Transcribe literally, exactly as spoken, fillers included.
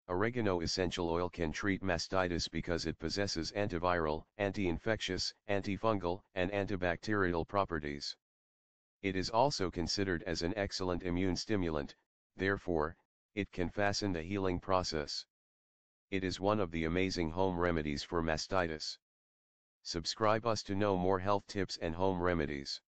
Oregano essential oil can treat mastitis because it possesses antiviral, anti-infectious, antifungal, and antibacterial properties. It is also considered as an excellent immune stimulant, therefore, it can fasten the healing process. It is one of the amazing home remedies for mastitis. Subscribe us to know more health tips and home remedies.